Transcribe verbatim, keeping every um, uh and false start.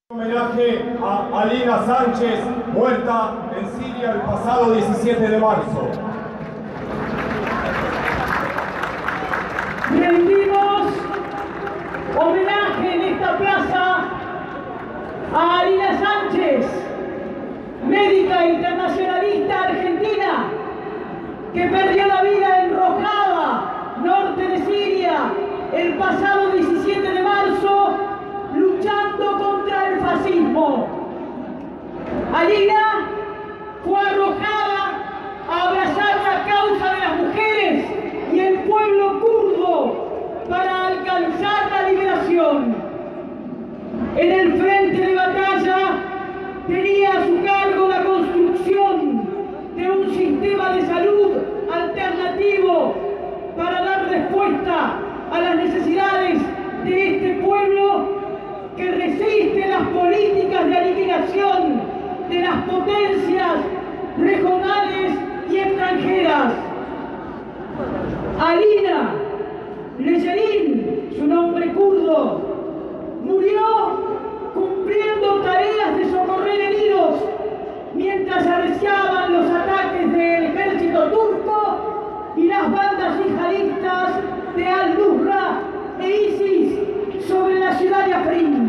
Homenaje a Alina Sánchez, muerta en Siria el pasado diecisiete de marzo. Rendimos homenaje en esta plaza a Alina Sánchez, médica internacionalista argentina que perdió la vida en Rojava, norte de Siria, el pasado diecisiete de marzo, luchando contra el fascismo. Alina fue arrojada a abrazar la causa de las mujeres y el pueblo kurdo para alcanzar la liberación. En el frente de batalla tenía a su cargo la construcción de un sistema de salud alternativo para dar respuesta a las necesidades de este pueblo que resiste las políticas de aniquilación de las potencias regionales y extranjeras. Alina Leyerin, su nombre kurdo, murió cumpliendo tareas de socorrer heridos mientras arreciaban los ataques del ejército turco y las bandas yihadistas de Al-Nusra e ISIS sobre la ciudad de Afrin.